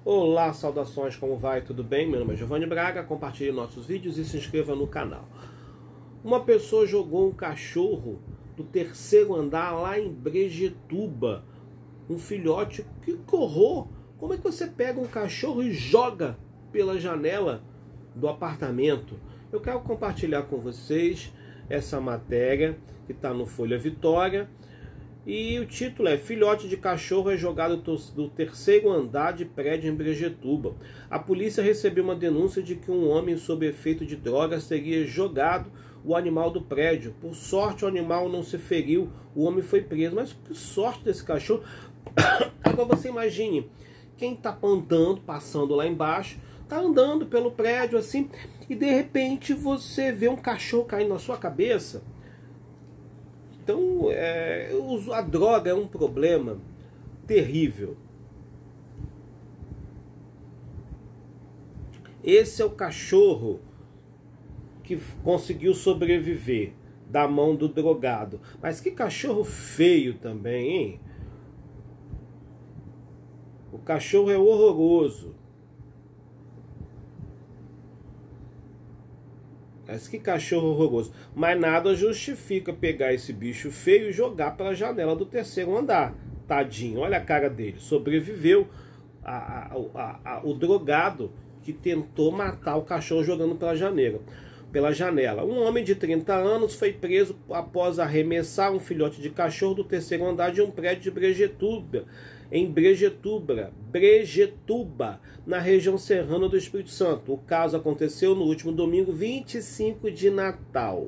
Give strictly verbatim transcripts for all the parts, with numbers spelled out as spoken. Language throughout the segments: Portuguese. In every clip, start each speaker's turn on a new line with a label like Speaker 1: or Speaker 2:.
Speaker 1: Olá, saudações, como vai? Tudo bem? Meu nome é Giovanni Braga, compartilhe nossos vídeos e se inscreva no canal. Uma pessoa jogou um cachorro do terceiro andar lá em Brejetuba, um filhote. Que horror! Como é que você pega um cachorro e joga pela janela do apartamento? Eu quero compartilhar com vocês essa matéria que está no Folha Vitória. E o título é: filhote de cachorro é jogado do terceiro andar de prédio em Brejetuba. A polícia recebeu uma denúncia de que um homem sob efeito de drogas teria jogado o animal do prédio. Por sorte, o animal não se feriu, o homem foi preso. Mas que sorte desse cachorro! Agora você imagine, quem está andando, passando lá embaixo, está andando pelo prédio assim, e de repente você vê um cachorro caindo na sua cabeça. Então, é, a droga é um problema terrível. Esse é o cachorro que conseguiu sobreviver da mão do drogado. Mas que cachorro feio também, hein? O cachorro é horroroso. Mas que cachorro horroroso. Mas nada justifica pegar esse bicho feio e jogar pela janela do terceiro andar. Tadinho, olha a cara dele. Sobreviveu a, a, a, a, o drogado que tentou matar o cachorro jogando pela janela. Pela janela. Um homem de trinta anos foi preso após arremessar um filhote de cachorro do terceiro andar de um prédio de Brejetuba, em Brejetuba, Brejetuba, na região serrana do Espírito Santo. O caso aconteceu no último domingo, vinte e cinco de Natal.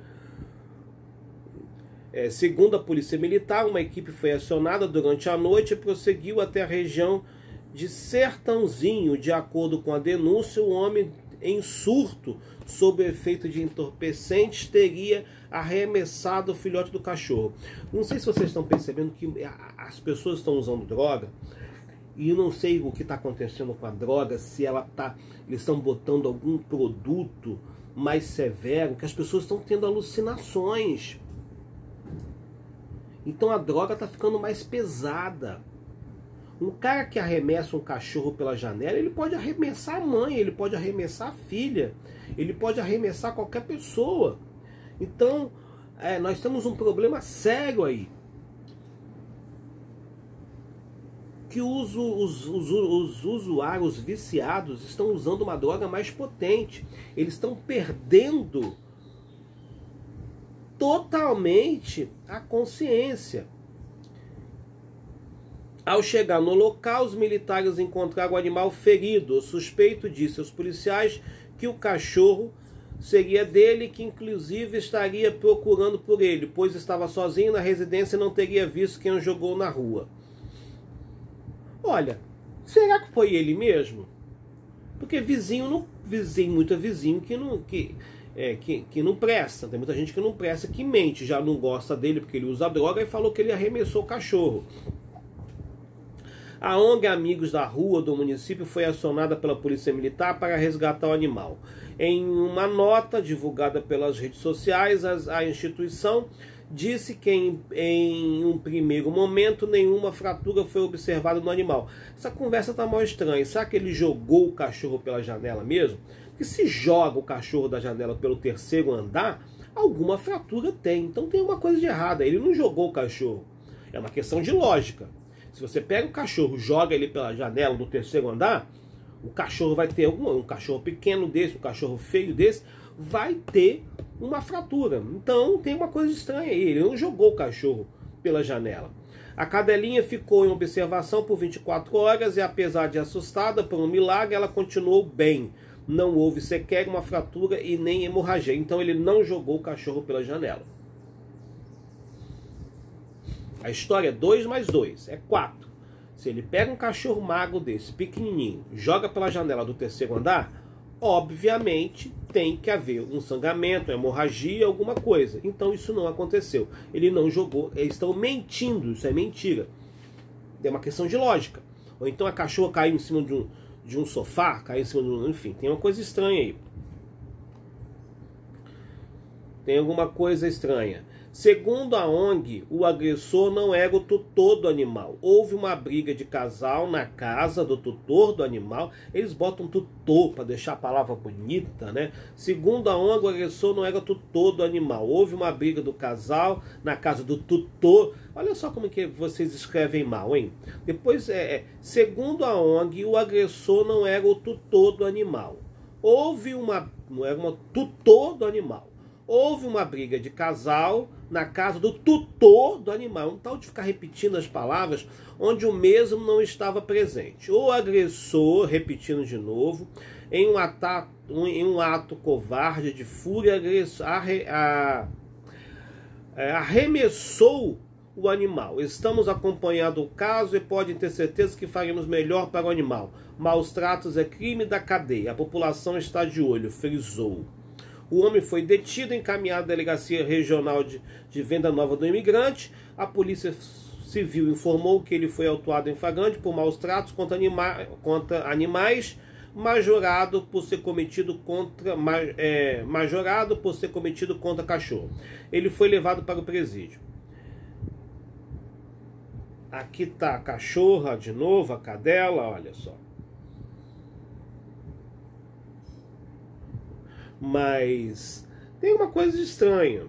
Speaker 1: É, segundo a Polícia Militar, uma equipe foi acionada durante a noite e prosseguiu até a região de Sertãozinho. De acordo com a denúncia, o homem em surto, sob o efeito de entorpecentes, teria arremessado o filhote do cachorro. Não sei se vocês estão percebendo que as pessoas estão usando droga, e eu não sei o que está acontecendo com a droga, se ela tá, eles estão botando algum produto mais severo, que as pessoas estão tendo alucinações. Então a droga está ficando mais pesada. Um cara que arremessa um cachorro pela janela, ele pode arremessar a mãe, ele pode arremessar a filha, ele pode arremessar qualquer pessoa. Então, é, nós temos um problema sério aí. Que os, os, os, os usuários viciados estão usando uma droga mais potente. Eles estão perdendo totalmente a consciência. Ao chegar no local, os militares encontraram o animal ferido. O suspeito disse aos policiais que o cachorro seria dele, que inclusive estaria procurando por ele, pois estava sozinho na residência e não teria visto quem o jogou na rua. Olha, será que foi ele mesmo? Porque vizinho não, vizinho, muito vizinho que não, que, é, que, que não presta. Tem muita gente que não presta, que mente, já não gosta dele porque ele usa droga e falou que ele arremessou o cachorro. A O N G Amigos da Rua do município foi acionada pela Polícia Militar para resgatar o animal. Em uma nota divulgada pelas redes sociais, a instituição disse que em, em um primeiro momento nenhuma fratura foi observada no animal. Essa conversa está mal estranha. Será que ele jogou o cachorro pela janela mesmo? Porque se joga o cachorro da janela pelo terceiro andar, alguma fratura tem. Então tem uma coisa de errada. Ele não jogou o cachorro. É uma questão de lógica. Se você pega o cachorro, joga ele pela janela do terceiro andar, o cachorro vai ter algum, um cachorro pequeno desse, um cachorro feio desse, vai ter uma fratura. Então tem uma coisa estranha aí, ele não jogou o cachorro pela janela. A cadelinha ficou em observação por vinte e quatro horas e, apesar de assustada por um milagre, ela continuou bem. Não houve sequer uma fratura e nem hemorragia. Então ele não jogou o cachorro pela janela. A história é dois mais dois, é quatro. Se ele pega um cachorro magro desse, pequenininho, joga pela janela do terceiro andar, obviamente tem que haver um sangramento, uma hemorragia, alguma coisa. Então isso não aconteceu. Ele não jogou, eles estão mentindo, isso é mentira. É uma questão de lógica. Ou então a cachorra caiu em cima de um, de um sofá, caiu em cima de um... Enfim, tem uma coisa estranha aí. Tem alguma coisa estranha. Segundo a O N G, o agressor não era o tutor do animal. Houve uma briga de casal na casa do tutor do animal. Eles botam tutor para deixar a palavra bonita, né? Segundo a O N G, o agressor não era o tutor do animal. Houve uma briga do casal na casa do tutor. Olha só como que vocês escrevem mal, hein? Depois, é, é segundo a O N G, o agressor não era o tutor do animal. Houve uma... não era uma tutor do animal. Houve uma briga de casal na casa do tutor do animal. Um tal de ficar repetindo as palavras onde o mesmo não estava presente. O agressor, repetindo de novo, em um, ata, em um ato covarde de fúria, agressor, arre, a, a, arremessou o animal. Estamos acompanhando o caso e podem ter certeza que faremos melhor para o animal. Maus tratos é crime da cadeia. A população está de olho, frisou. O homem foi detido e encaminhado à Delegacia Regional de, de Venda Nova do Imigrante. A Polícia Civil informou que ele foi autuado em flagrante por maus tratos contra, anima, contra animais, majorado por ser cometido contra é, majorado por ser cometido contra cachorro. Ele foi levado para o presídio. Aqui está a cachorra de novo, a cadela, olha só. Mas tem uma coisa estranha.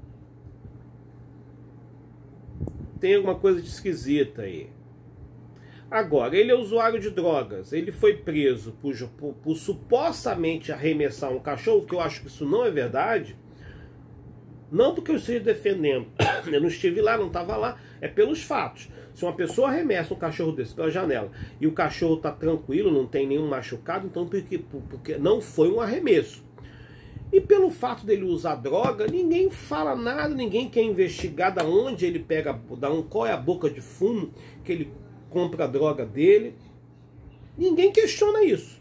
Speaker 1: Tem alguma coisa de esquisita aí. Agora, ele é usuário de drogas. Ele foi preso por, por, por supostamente arremessar um cachorro, que eu acho que isso não é verdade. Não porque eu esteja defendendo. Eu não estive lá, não estava lá. É pelos fatos. Se uma pessoa arremessa um cachorro desse pela janela e o cachorro está tranquilo, não tem nenhum machucado, então porque, porque não foi um arremesso. E pelo fato dele usar droga, ninguém fala nada, ninguém quer investigar da onde ele pega, da um, qual é a boca de fumo que ele compra a droga dele. Ninguém questiona isso.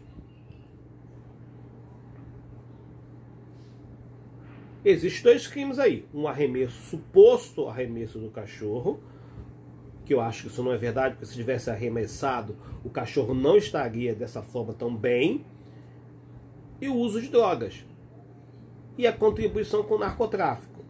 Speaker 1: Existem dois crimes aí. Um arremesso, suposto arremesso do cachorro, que eu acho que isso não é verdade, porque se tivesse arremessado, o cachorro não estaria dessa forma tão bem. E o uso de drogas. E a contribuição com o narcotráfico.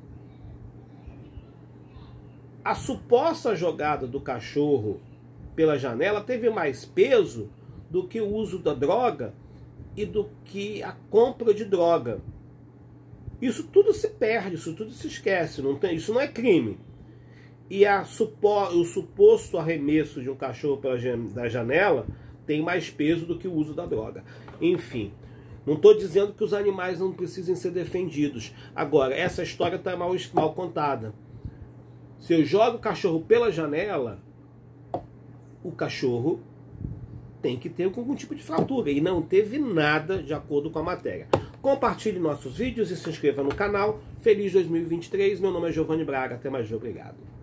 Speaker 1: A suposta jogada do cachorro pela janela teve mais peso do que o uso da droga e do que a compra de droga. Isso tudo se perde, isso tudo se esquece, não tem, isso não é crime. E a supo, o suposto arremesso de um cachorro pela da janela tem mais peso do que o uso da droga. Enfim. Não estou dizendo que os animais não precisem ser defendidos. Agora, essa história está mal, mal contada. Se eu jogo o cachorro pela janela, o cachorro tem que ter algum tipo de fratura. E não teve nada de acordo com a matéria. Compartilhe nossos vídeos e se inscreva no canal. Feliz dois mil e vinte e três. Meu nome é Giovanni Braga. Até mais, obrigado.